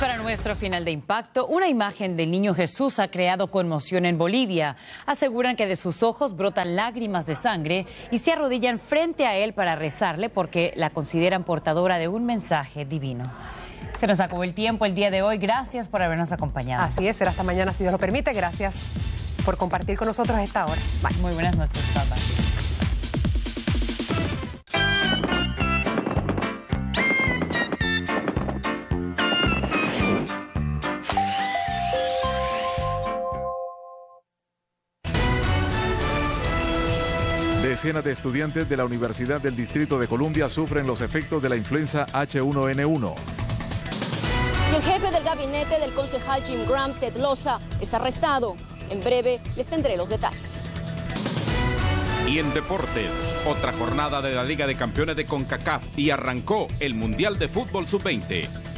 para nuestro final de impacto, una imagen del niño Jesús ha creado conmoción en Bolivia. Aseguran que de sus ojos brotan lágrimas de sangre y se arrodillan frente a él para rezarle porque la consideran portadora de un mensaje divino. Se nos acabó el tiempo el día de hoy. Gracias por habernos acompañado. Así es, será hasta mañana si Dios lo permite. Gracias por compartir con nosotros esta hora. Bye. Muy buenas noches. Bye, bye. Decenas de estudiantes de la Universidad del Distrito de Columbia sufren los efectos de la influenza H1N1. Y el jefe del gabinete del concejal Jim Graham, Ted Loza, es arrestado. En breve les tendré los detalles. Y en deportes, otra jornada de la Liga de Campeones de CONCACAF y arrancó el Mundial de Fútbol Sub-20.